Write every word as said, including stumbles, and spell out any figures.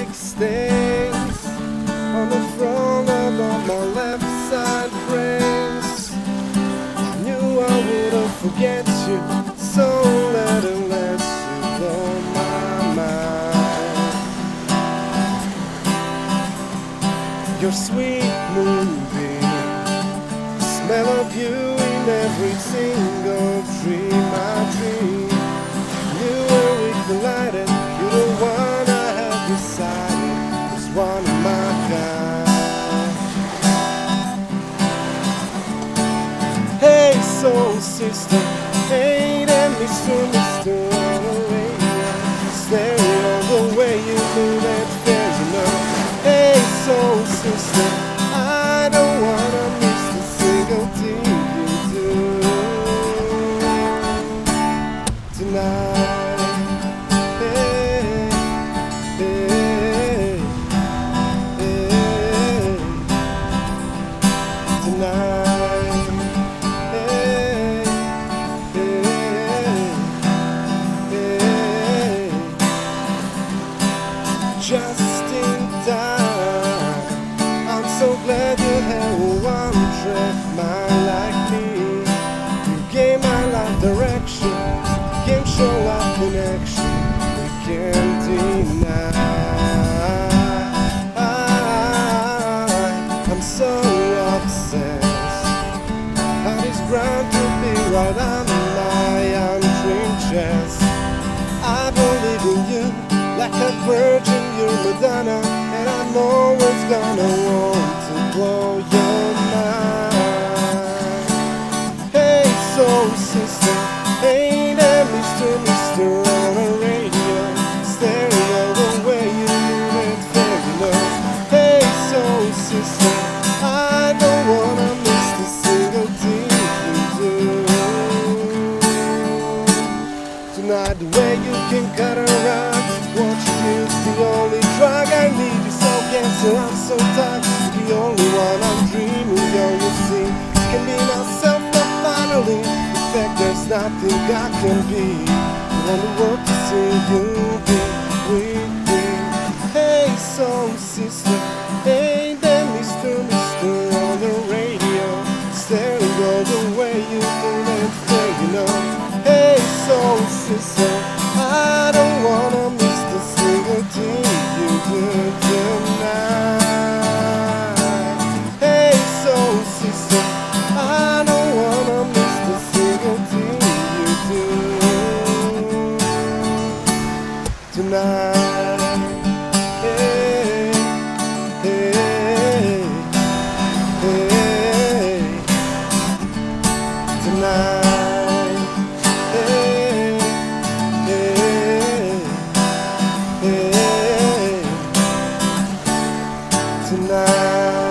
lipstick stains on the front of my left side brains. I knew I wouldn't forget you, so let it let you on my mind. Your sweet moonbeam, the smell of you in every single dream I dream. You were we collided, you're the one I have decided is one of my kind. Hey soul sister, hey there mister, mister on the radio, stereo the way you move it fair, you know. Hey soul sister, I don't wanna miss the single thing you do tonight. Hey, hey, hey, tonight. Hey, hey, hey, just in time. I'm so glad you had one track mind like me. You gave my life direction, gave show life connection. We can't deny. I'm so obsessed. Heart is ground to be right on my undreamed chest. I believe in you like a virgin, you're Madonna, and I'm always gonna want to blow your mind. Hey soul sister, hey there mister, mister on the radio, stereo the way you move it fair, you know. Hey soul sister, I don't wanna miss the single thing you do tonight. The way you can cut around, what you use, the only drug I need. You're so cancer, I'm so tired. The only one I'm dreaming of, you see. Can be myself, not finally. In fact, there's nothing I can be. I wanna work to see you be with me. Hey, soul sister, hey there, mister, mister on the radio, stereo the way you do it, there, you know. Hey, soul sister, I don't wanna miss the single thing you do tonight. Hey soul sister, I don't wanna miss the single thing you do tonight. Hey, hey, hey, tonight. Tonight.